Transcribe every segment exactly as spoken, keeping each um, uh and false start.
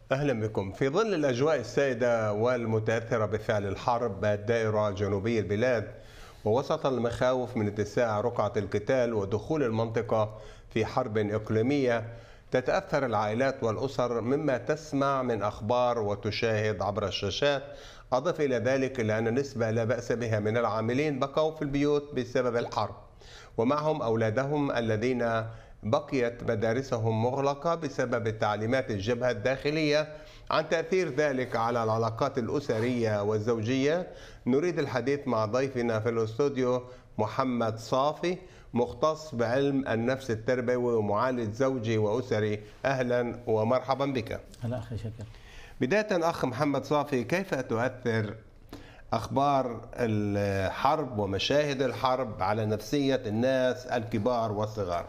أهلا بكم. في ظل الأجواء السائدة والمتأثرة بفعل الحرب الدائرة جنوبي البلاد، ووسط المخاوف من اتساع رقعة القتال ودخول المنطقة في حرب إقليمية، تتأثر العائلات والأسر مما تسمع من أخبار وتشاهد عبر الشاشات. أضف إلى ذلك إلى أن نسبة لا بأس بها من العاملين بقوا في البيوت بسبب الحرب، ومعهم أولادهم الذين بقيت مدارسهم مغلقة بسبب تعليمات الجبهة الداخلية. عن تأثير ذلك على العلاقات الأسرية والزوجية نريد الحديث مع ضيفنا في الاستوديو محمد صافي، مختص بعلم النفس التربوي ومعالج زوجي وأسري. أهلا ومرحبا بك. هلا أخي شكر. بداية أخ محمد صافي، كيف تؤثر أخبار الحرب ومشاهد الحرب على نفسية الناس الكبار والصغار؟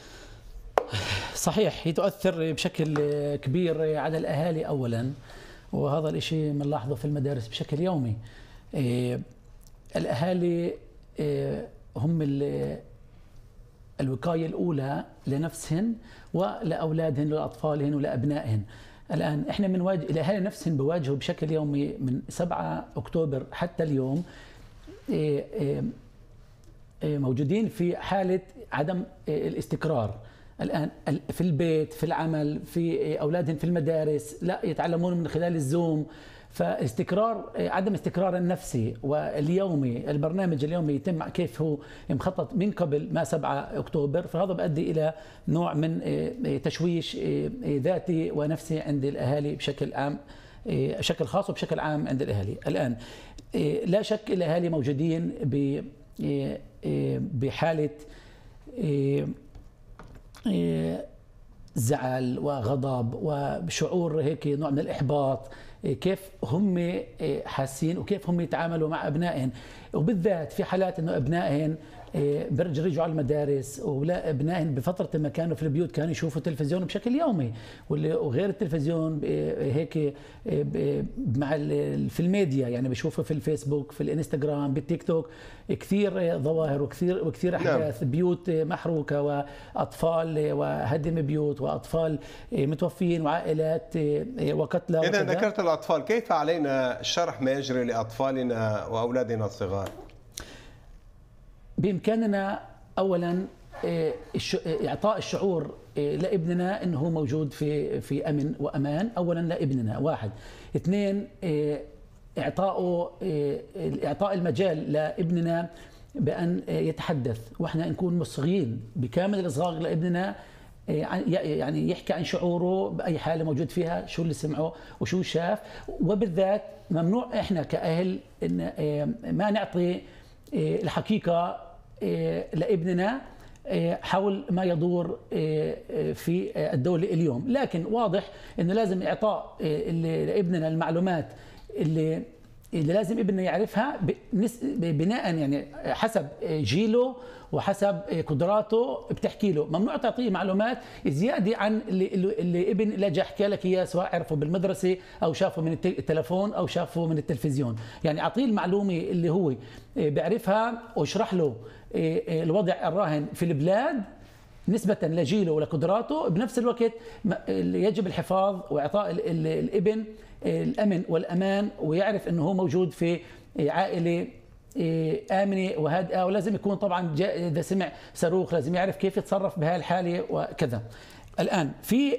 صحيح، هي تؤثر بشكل كبير على الأهالي أولا، وهذا الشيء بنلاحظه في المدارس بشكل يومي. الأهالي هم الوقاية الأولى لنفسهن ولأولادهن ولأطفالهن ولأبنائهن. الآن احنا بنواجه الأهالي نفسهم بواجهوا بشكل يومي من سبعة أكتوبر حتى اليوم موجودين في حالة عدم الاستقرار. الآن في البيت، في العمل، في أولادهم في المدارس، لا يتعلمون من خلال الزوم. فاستقرار عدم استقرار النفسي واليومي، البرنامج اليومي يتم كيف هو مخطط من قبل ما سبعة أكتوبر، فهذا بؤدي إلى نوع من تشويش ذاتي ونفسي عند الأهالي بشكل عام، بشكل خاص وبشكل عام عند الأهالي. الآن لا شك الأهالي موجودين بحالة زعل وغضب وشعور هيك نوع من الإحباط، كيف هم حاسين وكيف هم يتعاملوا مع أبنائهم، وبالذات في حالات إنه أبنائهم بيرجعوا على المدارس، ولا أبنائهم بفترة ما كانوا في البيوت كانوا يشوفوا تلفزيون بشكل يومي، وغير التلفزيون هيك مع في الميديا، يعني بيشوفوا في الفيسبوك، في الانستغرام، بالتيك توك، كثير ظواهر وكثير وكثير أحداث. نعم. بيوت محروقة وأطفال وهدم بيوت وأطفال متوفين وعائلات وقتلى. إذا ذكرت الأطفال، كيف علينا شرح ما يجري لأطفالنا وأولادنا الصغار؟ بإمكاننا أولا إعطاء الشعور لابننا أنه موجود في في أمن وأمان، أولا لابننا واحد. اثنين، إعطاء إعطاء المجال لابننا بأن يتحدث، وإحنا نكون مصغين بكامل الإصغاء لابننا، يعني يحكي عن شعوره بأي حالة موجود فيها، شو اللي سمعه وشو شاف. وبالذات ممنوع إحنا كأهل إن ما نعطي الحقيقة لابننا حول ما يدور في الدولة اليوم، لكن واضح إنه لازم إعطاء لابننا المعلومات اللي اللي لازم ابننا يعرفها بناء يعني حسب جيله وحسب قدراته بتحكي له. ممنوع تعطيه معلومات زياده عن اللي, اللي ابن لجأ حكى لك اياه، سواء عرفه بالمدرسه او شافه من التلفون او شافه من التلفزيون. يعني اعطيه المعلومه اللي هو بيعرفها واشرح له الوضع الراهن في البلاد نسبة لجيله ولقدراته. بنفس الوقت يجب الحفاظ واعطاء الابن الامن والامان، ويعرف انه هو موجود في عائله امنه وهادئه، ولازم يكون طبعا اذا سمع صاروخ لازم يعرف كيف يتصرف بهذه الحاله وكذا. الان في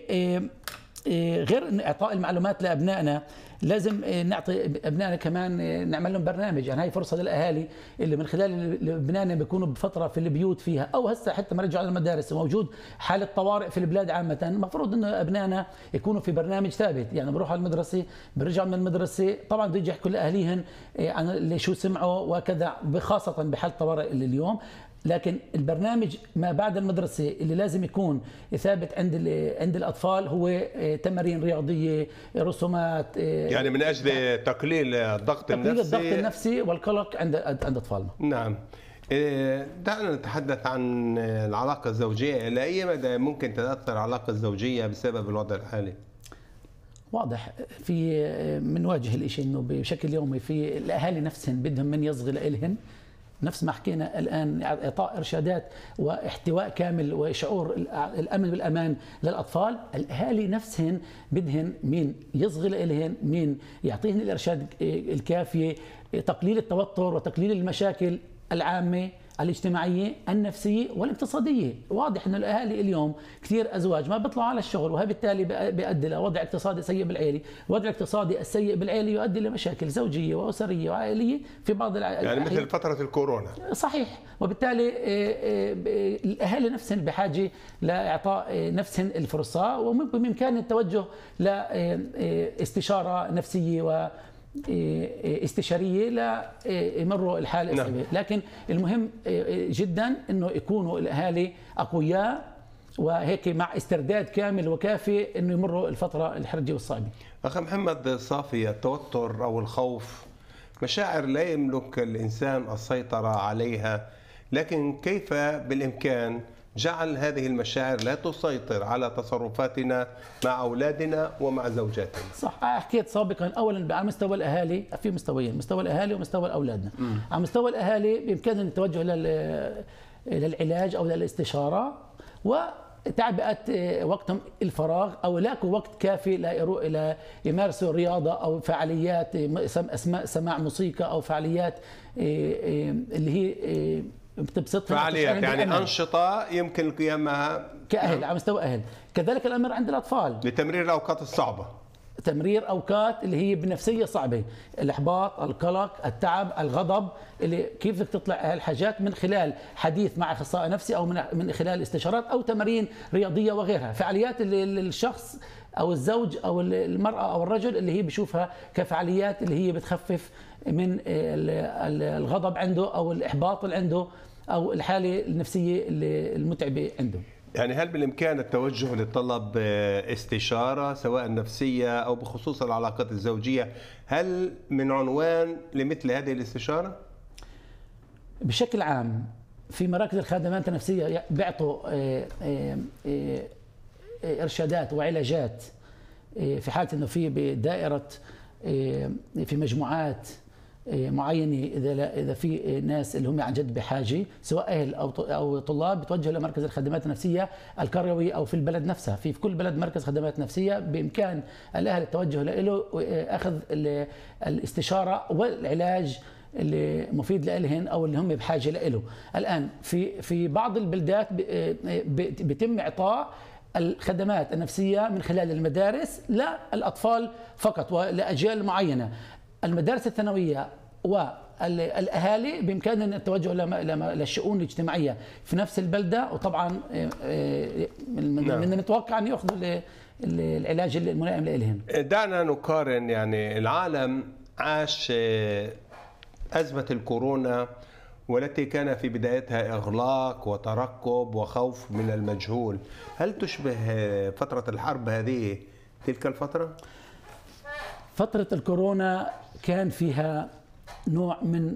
غير اعطاء المعلومات لابنائنا، لازم نعطي ابنائنا كمان نعمل لهم برنامج. يعني هاي فرصه للاهالي اللي من خلال ابنائنا بيكونوا بفتره في البيوت فيها، او هسه حتى ما رجعوا على المدارس وموجود حاله طوارئ في البلاد عامه، المفروض انه ابنائنا يكونوا في برنامج ثابت. يعني بروحوا على المدرسه، بيرجعوا من المدرسه، طبعا بده يحكوا لاهاليهم عن شو سمعوا وكذا، خاصه بحاله طوارئ اليوم. لكن البرنامج ما بعد المدرسة اللي لازم يكون ثابت عند عند الأطفال هو تمارين رياضية، رسومات، يعني من أجل تقليل الضغط تقليل النفسي الضغط النفسي والقلق عند عند أطفالنا. نعم. دعنا نتحدث عن العلاقة الزوجية. إلى أي مدى ممكن تتأثر العلاقة الزوجية بسبب الوضع الحالي؟ واضح في بنواجه الشيء انه بشكل يومي في الاهالي نفسهم بدهم من يصغي لإلهن نفس ما حكينا الآن، إعطاء إرشادات واحتواء كامل وشعور الأمن والأمان للأطفال. الأهالي نفسهن بدهن مين يصغي إليهن، مين يعطيهن الإرشاد الكافية، تقليل التوتر وتقليل المشاكل العامة الاجتماعية النفسية والاقتصادية. واضح أن الأهالي اليوم كثير أزواج ما بيطلعوا على الشغل، وبالتالي بيؤدي لوضع اقتصادي سيء بالعائلة. الوضع الاقتصادي السيء بالعائلة يؤدي لمشاكل زوجية وأسرية وعائلية في بعض الع... يعني مثل فترة الكورونا. صحيح. وبالتالي الأهالي نفسهم بحاجة لإعطاء نفسهم الفرصة، وبإمكان التوجه لاستشارة نفسية و استشاريه لا يمروا الحاله الصعبه. نعم. لكن المهم جدا انه يكونوا الاهالي اقوياء وهيك مع استرداد كامل وكافي انه يمروا الفتره الحرجه والصعبه. اخ محمد صافي، التوتر او الخوف مشاعر لا يملك الانسان السيطره عليها، لكن كيف بالامكان جعل هذه المشاعر لا تسيطر على تصرفاتنا مع أولادنا ومع زوجاتنا؟ صح. حكيت سابقا أولا على مستوى الأهالي في مستويين، مستوى الأهالي ومستوى أولادنا. م. على مستوى الأهالي بإمكاننا التوجه للعلاج أو للاستشارة وتعبئة وقتهم الفراغ، أو يلاقوا وقت كافي لا يمارسوا رياضة أو فعاليات سماع موسيقى أو فعاليات اللي هي بتبسطها. فعاليات يعني بالأمان. أنشطة يمكن القيام معها كأهل على مستوى أهل. كذلك الأمر عند الأطفال لتمرير الأوقات الصعبة، تمرير أوقات اللي هي بنفسية صعبة، الإحباط، القلق، التعب، الغضب، اللي كيف بدك تطلع هالحاجات من خلال حديث مع أخصائي نفسي أو من من خلال استشارات أو تمارين رياضية وغيرها. فعاليات اللي الشخص أو الزوج أو المرأة أو الرجل اللي هي بشوفها كفعاليات اللي هي بتخفف من الغضب عنده أو الإحباط اللي عنده أو الحالة النفسية المتعبة عنده. يعني هل بالإمكان التوجه لطلب استشارة سواء نفسية أو بخصوص العلاقات الزوجية؟ هل من عنوان لمثل هذه الاستشارة؟ بشكل عام في مراكز الخدمات النفسية بيعطوا إرشادات وعلاجات في حالة أنه في بدائرة في مجموعات معينه، اذا اذا في ناس اللي هم عن جد بحاجه سواء اهل او او طلاب بتوجهوا لمركز الخدمات النفسيه القريوي او في البلد نفسها. في في كل بلد مركز خدمات نفسيه بامكان الاهل التوجه له واخذ الاستشاره والعلاج اللي مفيد لهم او اللي هم بحاجه له. الان في في بعض البلدات بيتم اعطاء الخدمات النفسيه من خلال المدارس للاطفال فقط ولاجيال معينه. المدارس الثانويه والاهالي بامكاننا التوجه للشؤون الاجتماعيه في نفس البلده، وطبعا بدنا نتوقع ان ياخذوا العلاج الملائم لهم. دعنا نقارن، يعني العالم عاش ازمه الكورونا والتي كان في بدايتها اغلاق وترقب وخوف من المجهول. هل تشبه فتره الحرب هذه تلك الفتره؟ فترة الكورونا كان فيها نوع من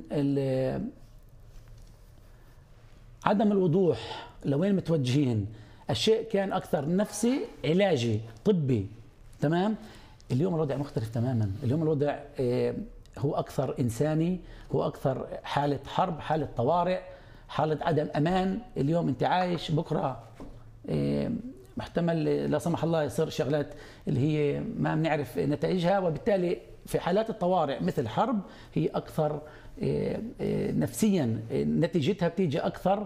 عدم الوضوح لوين متوجهين. الشيء كان أكثر نفسي علاجي طبي. تمام. اليوم الوضع مختلف تماما. اليوم الوضع هو أكثر إنساني، هو أكثر حالة حرب، حالة طوارئ، حالة عدم أمان. اليوم أنت عايش، بكرة محتمل لا سمح الله يصير شغلات اللي هي ما بنعرف نتائجها. وبالتالي في حالات الطوارئ مثل حرب هي أكثر نفسيا نتيجتها بتيجي أكثر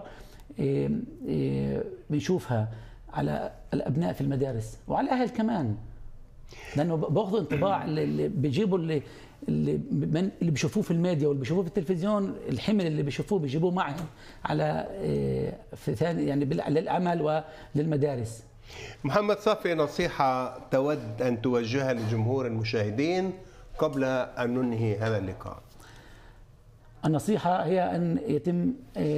بنشوفها على الأبناء في المدارس وعلى الأهل كمان، لأنه بأخذوا انطباع اللي بيجيبوا اللي اللي من اللي بيشوفوه في الميديا واللي بيشوفوه في التلفزيون، الحمل اللي بيشوفوه بيجيبوه معهم على في ثاني يعني للعمل وللمدارس. محمد صافي، نصيحة تود أن توجهها لجمهور المشاهدين قبل أن ننهي هذا اللقاء؟ النصيحة هي أن يتم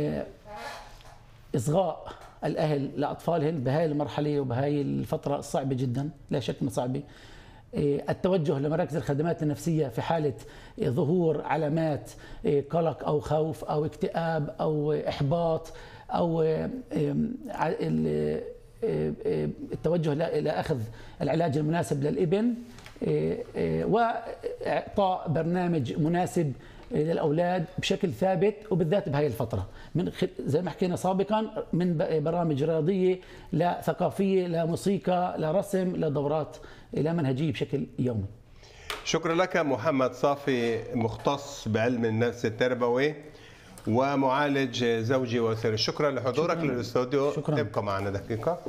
إصغاء الأهل لأطفالهم بهاي المرحلة وبهاي الفترة الصعبة جدا، لا شك من صعبة. التوجه لمراكز الخدمات النفسية في حالة ظهور علامات قلق أو خوف أو اكتئاب أو إحباط أو التوجه إلى أخذ العلاج المناسب للابن وإعطاء برنامج مناسب للاولاد بشكل ثابت، وبالذات بهي الفتره، من زي ما حكينا سابقا، من برامج رياضيه لثقافيه لموسيقى لرسم لدورات لمنهجيه بشكل يومي. شكرا لك محمد صافي، مختص بعلم النفس التربوي ومعالج زوجي واسري. شكرا لحضورك للاستوديو. ابقى معنا دقيقه.